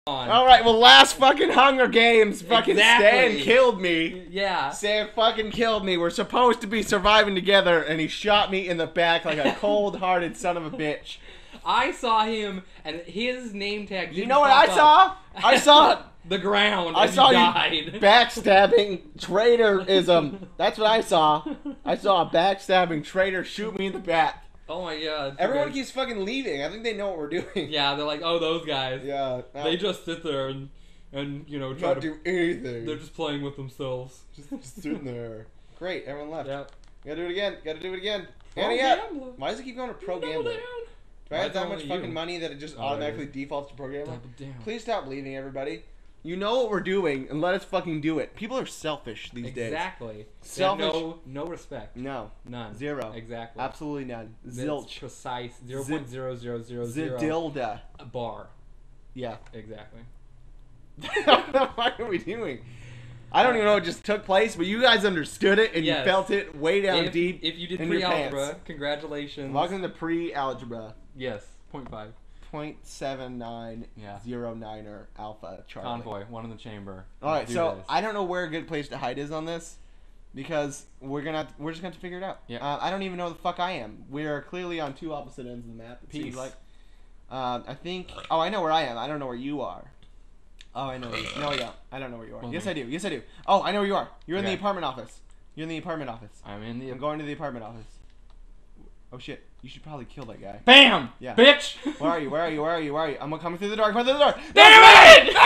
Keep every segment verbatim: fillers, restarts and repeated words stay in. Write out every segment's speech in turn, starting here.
All right, well, last fucking Hunger Games, fucking Exactly. Stan killed me. Yeah. Stan fucking killed me. We're supposed to be surviving together, and he shot me in the back like a cold-hearted son of a bitch. I saw him, and his name tag. You didn't know what I pop saw? up. I saw the ground. I as saw you you died. backstabbing traitorism. That's what I saw. I saw a backstabbing traitor shoot me in the back. Oh my god. Everyone guys- keeps fucking leaving. I think they know what we're doing. Yeah, they're like, oh, those guys. Yeah. They just sit there and, and you know, try not to. do anything. They're just playing with themselves. just, just sitting there. Great, everyone left. Yeah. Gotta do it again. Gotta do it again. Pro Annie up. gambler. Why does it keep going to pro Double gambler? down. Do I have Why that is it much only fucking you? money that it just Oh, automatically yeah. defaults to pro gambler? Double down. Please stop leaving, everybody. You know what we're doing, and let us fucking do it. People are selfish these days. Exactly. Selfish. No, no respect. No. None. Zero. Exactly. Absolutely none. That's Zilch. precise. Zero point zero zero zero zero. Zidilda. A bar. Yeah. Exactly. What the fuck are we doing? I don't even know what just took place, but you guys understood it and Yes. you felt it way down if, deep. If you did in your pre-algebra, pants. congratulations. Welcome to pre-algebra. Yes. Point five. point seven nine Yeah. zero niner Alpha Charlie. Convoy. One in the chamber. All right, Let's do so this. I don't know where a good place to hide is on this, because we're gonna have to, we're just gonna have to figure it out. Yeah. Uh, I don't even know who the fuck I am. We are clearly on two opposite ends of the map. It Peace. seems like. Um, I think. Oh, I know where I am. I don't know where you are. Oh, I know. Where you, no, I don't. I don't know where you are. Well, yes, then- I do. Yes, I do. Oh, I know where you are. You're in the Okay. apartment office. You're in the apartment office. I'm in the. I'm going to the apartment office. Oh shit! You should probably kill that guy. Bam! Yeah. Bitch! Where are you? Where are you? Where are you? Where are you? I'm coming through the door. Coming through the door. Damn it!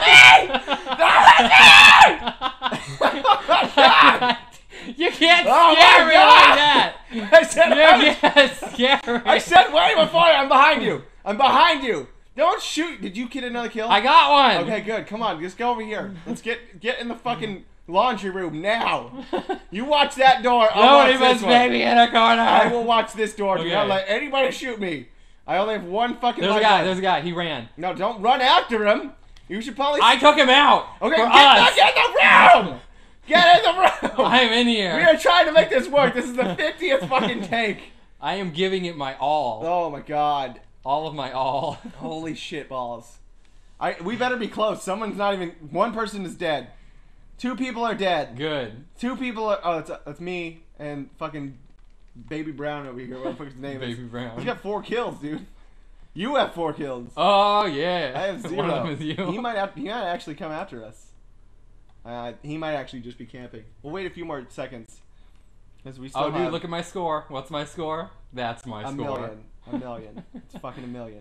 You can't Oh scare my me God! like that! I said You I can't scare me! I said way before. I'm behind you. I'm behind you. Don't shoot. Did you get another kill? I got one! Okay, good. Come on, just go over here. Let's get get in the fucking laundry room now. You watch that door. I'll Nobody watch this puts one. baby in a corner! I will watch this door. Do Okay. not let anybody shoot me. I only have one fucking. There's a life guy, left. there's a guy, he ran. No, don't run after him. You should probably. I took him out! okay, for get us! back in the room. Get in the room. I'm in here! We are trying to make this work. This is the fiftieth fucking take. I am giving it my all. Oh my god. All of my all. Holy shit balls. I we better be close. Someone's not even one person is dead. Two people are dead. Good. Two people are oh it's it's me and fucking Baby Brown over here. What the fuck's his name is? Baby Brown. He's got four kills, dude. You have four kills. Oh, yeah. I have zero. One of them is you. He might have, he might actually come after us. Uh, he might actually just be camping. We'll wait a few more seconds. Because we still Oh, dude, have look at my score. What's my score? That's my a score. million. A million. It's fucking a million.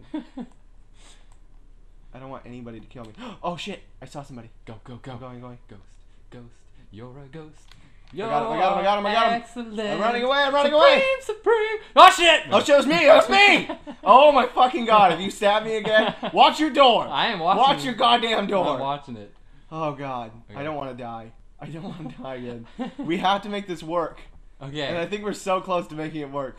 I don't want anybody to kill me. Oh shit! I saw somebody. Go, go, go. I'm going, going. Ghost, ghost, you're a ghost. I got him, I got him, I got him, I got him. Excellent. I'm running away, I'm running Supreme, away! Supreme. Oh, shit! Oh, shit, it was me! It was me! Oh my fucking god, if you stab me again, watch your door! I am watching. Watch your goddamn door! I'm watching it. Oh god, Okay. I don't want to die. I don't want to die again. We have to make this work. Okay. And I think we're so close to making it work.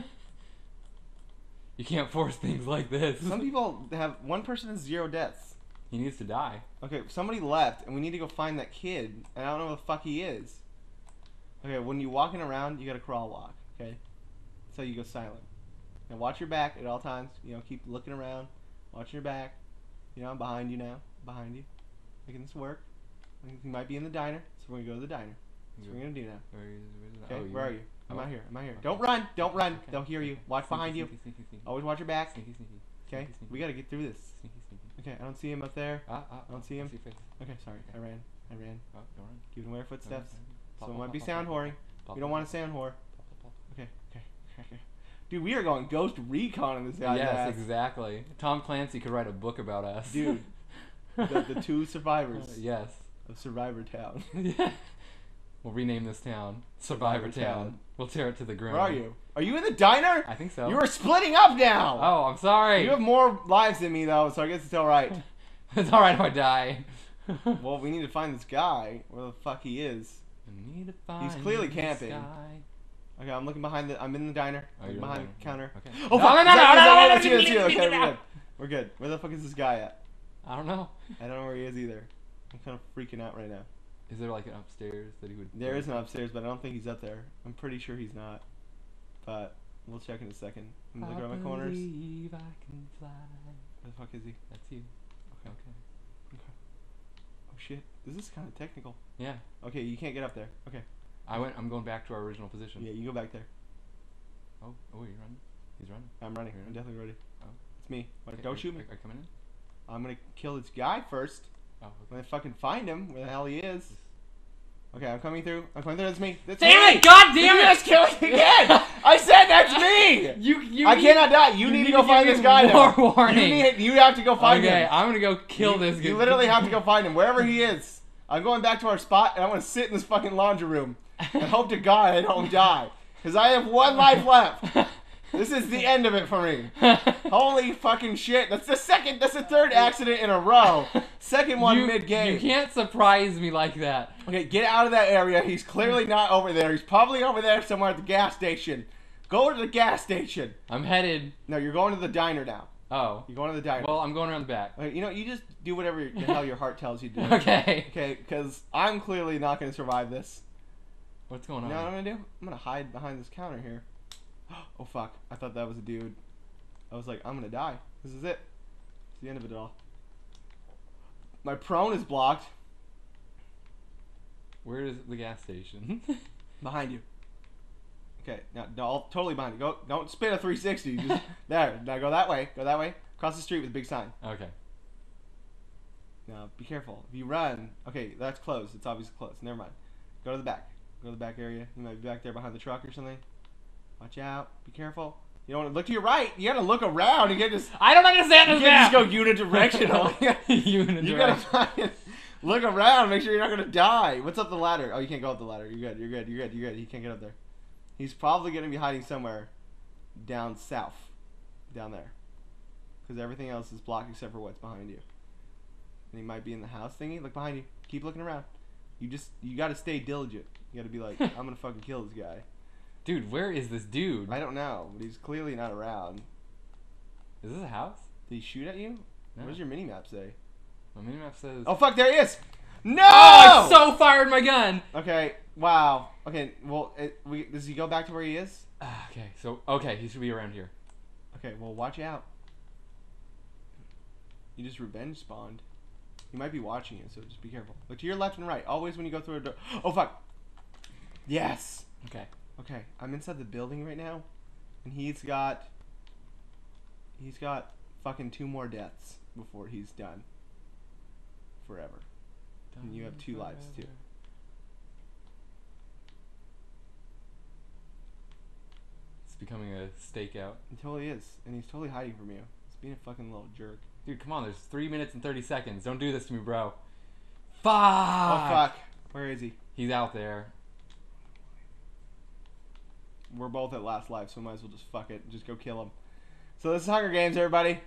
You can't force things like this. Some people have, one person has zero deaths. He needs to die. Okay, somebody left, and we need to go find that kid, and I don't know where the fuck he is. Okay, when you're walking around, you gotta crawl walk, okay? So you go silent. Now watch your back at all times. You know, keep looking around, watching your back. You know, I'm behind you now, behind you. Making this work. I think he might be in the diner, so we're gonna go to the diner. That's what we're gonna do now. Where is, where is, Okay, oh, where are you? I'm oh. out here, I'm out here. Okay. Don't run, don't run. Okay. They'll hear you. Watch Sneaky, behind you. sneaky, sneaky, sneaky. Always watch your back. Sneaky, sneaky. Okay, Sneaky, sneaky. we gotta get through this. Sneaky, sneaky. Okay, I don't see him up there. Ah, ah, I don't ah, see him. your face. Okay, sorry, I ran, I ran. Oh, don't run. Giving away our footsteps. Pop, So it pop, might be pop, sound pop, whoring. pop, We don't pop, want to sound whore. pop, pop, pop. Okay, okay, okay, okay. Dude, we are going Ghost Recon in this guy's Yes, ass. exactly. Tom Clancy could write a book about us. Dude, the, the two survivors Yes. of Survivor Town. Yeah. We'll rename this town Survivor, Survivor Town. Town. We'll tear it to the ground. Where are you? Are you in the diner? I think so. You are splitting up now. Oh, I'm sorry. You have more lives than me though, so I guess it's all right. It's alright if I die. Well, we need to find this guy. Where the fuck he is? I need to find He's clearly the camping. sky. Okay, I'm looking behind the. I'm in the diner. Oh, I'm you're behind in the the counter. Okay. Oh No, fuck! no, Is no, that- no, is that- no, yeah, no, that's you, no, that's you. no, Okay, no, we're no. good. We're good. Where the fuck is this guy at? I don't know. I don't know where he is either. I'm kind of freaking out right now. Is there like an upstairs that he would? There is an upstairs, but I don't think he's up there. I'm pretty sure he's not. But we'll check in a second. I'm I looking around my corners. believe I can fly. Where the fuck is he? That's you. Okay. Okay. shit. This is kind of technical. Yeah. Okay, you can't get up there. Okay. I went. I'm going back to our original position. Yeah, you go back there. Oh, oh, you're running. He's running. I'm running. You're I'm running? definitely ready. Oh. It's me. What, Okay, don't are- shoot me. Are, are you coming in? I'm gonna kill this guy first. Oh. Okay. When I fucking find him, where the hell he is. Okay, I'm coming through. I'm coming through. That's me. That's Damn me. it! God damn You it! just killed me again. I said that's me. You. You. I need- cannot die. You, you need, need to go to find give this me guy more now. warning. You need. You have to go find Okay, him. I'm gonna go kill you, this guy. You literally have to go find him wherever he is. I'm going back to our spot, and I'm gonna sit in this fucking laundry room and hope to God I don't die, because I have one life left. This is the end of it for me. Holy fucking shit! That's the second. That's the third accident in a row. Second one you, mid game. You can't surprise me like that. Okay, get out of that area. He's clearly not over there. He's probably over there somewhere at the gas station. Go to the gas station. I'm headed. No, you're going to the diner now. Oh. You're going to the diner. Well, I'm going around the back. Okay, you know, you just do whatever the hell your heart tells you to do. Okay. Okay, because I'm clearly not going to survive this. What's going You on? know what I'm going to do? I'm going to hide behind this counter here. Oh, fuck. I thought that was a dude. I was like, I'm going to die. This is it. It's the end of it all. My prone is blocked. Where is the gas station? Behind you. Okay, now no, totally behind you. Go, don't spin a three sixty. Just there. Now go that way. Go that way. Cross the street with a big sign. Okay. Now be careful. If you run, okay, that's closed. It's obviously closed. Never mind. Go to the back. Go to the back area. You might be back there behind the truck or something. Watch out. Be careful. You don't want to look to your right. You gotta look around. You can't just. I don't understand You this can't map. just go unidirectional. Unidirectional. You gotta find, look around. Make sure you're not gonna die. What's up the ladder? Oh, you can't go up the ladder. You're good. You're good. You're good. You're good. He can't get up there. He's probably gonna be hiding somewhere down south, down there, because everything else is blocked except for what's behind you. And he might be in the house thingy. Look behind you. Keep looking around. You just you gotta stay diligent. You gotta be like, I'm gonna fucking kill this guy. Dude, where is this dude? I don't know, but he's clearly not around. Is this a house? Did he shoot at you? No. What does your mini map say? My minimap says. Oh fuck! There he is. No! Oh, I so fired my gun. Okay. Wow. Okay. Well, it, we, does he go back to where he is? Ah, okay, so okay, he should be around here. Okay. Well, watch out. You just revenge spawned. He might be watching you, so just be careful. Look to your left and right. Always when you go through a door. Oh fuck. Yes. Okay. Okay. I'm inside the building right now, and he's got. He's got fucking two more deaths before he's done. Forever. And you have two lives too. It's becoming a stakeout. He totally is, and he's totally hiding from you. He's being a fucking little jerk. Dude, come on, there's three minutes and thirty seconds. Don't do this to me, bro. Fuck! Oh fuck! Where is he? He's out there. We're both at last life, so we might as well just fuck it and just go kill him. So this is Hunger Games, everybody.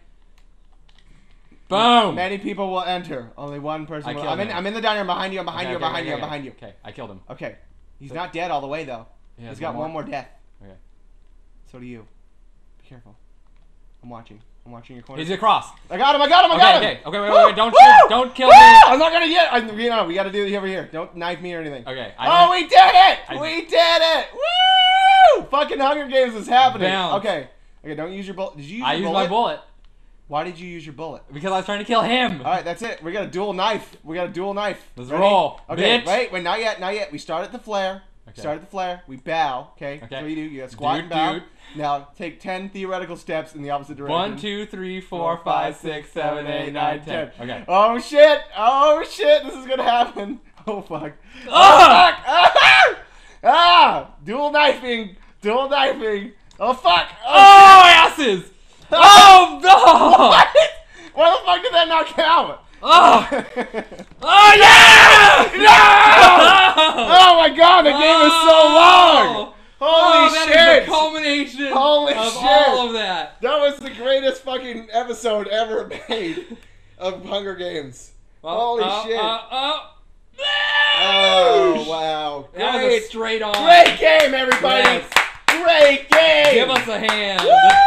Boom! Many people will enter. Only one person I will. killed I'm in. him. I'm in the diner. I'm behind you. I'm behind Okay, you. I'm okay, behind okay, you. I'm okay. behind you. Okay, I killed him. Okay. He's So- not dead all the way though. He has He's got one one more. more death. Okay. So do you. Be careful. I'm watching. I'm watching your corner. He's across. I got him. I got him. I Okay, got him. okay, okay, wait, Woo! wait, wait, don't Woo! shoot, don't kill Woo! me. I'm not gonna yet. I, you know, we gotta do it over here. Don't knife me or anything. Okay. Oh, we did it! I- we did it! Woo! Fucking Hunger Games is happening. Bounce. Okay. Okay, don't use your bullet. Did you use I your used bullet? my bullet Why did you use your bullet? because I was trying to kill him. Alright, that's it. We got a dual knife. We got a dual knife. Let's Ready? roll, Okay, bitch. wait, wait, not yet, not yet. We start at the flare. Okay. Start at the flare. We bow, okay? Okay. That's what you do. You gotta squat Dude, and bow. dude. Now, take ten theoretical steps in the opposite direction. One, two, three, four, five, six, seven, eight, nine, ten. Okay. Oh shit! Oh shit! This is gonna happen. Oh fuck! Oh Ah! fuck! Ah! Ah! Dual knifing! Dual knifing! Oh fuck! Oh, asses! Oh no! What? Why the fuck did that not count? Oh! Oh yeah! No! Oh my god! The game is so long! Holy Oh, that shit! is the culmination Holy of shit! all of that. That was the greatest fucking episode ever made of Hunger Games. Oh, Holy oh, shit! Oh, oh. Oh wow! That was a Great, straight on. great game, everybody! Yes. Great game! Give us a hand.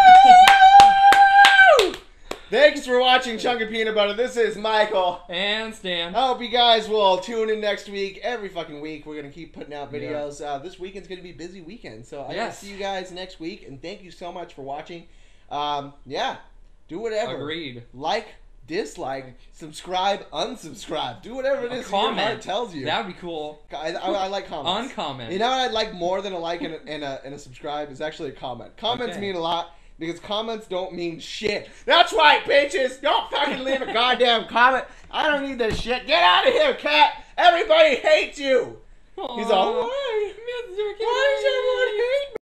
Woo! Thanks for watching Chunk of Peanut Butter. This is Michael. And Stan. I hope you guys will tune in next week. Every fucking week, we're gonna keep putting out videos. Uh, this weekend's gonna be a busy weekend, so I Yes. will see you guys next week. And thank you so much for watching. Um, yeah, do whatever. Agreed. Like, dislike, subscribe, unsubscribe. Do whatever it A is your comment. heart tells you. That would be cool. I, I, I like comments. Uncomment. You know what I'd like more than a like and a, and a, and a subscribe is actually a comment. Comments Okay. mean a lot because comments don't mean shit. That's right, bitches. Don't fucking leave a goddamn comment. I don't need this shit. Get out of here, cat. Everybody hates you. He's all, Aw. why? Mister Why does everyone hate me?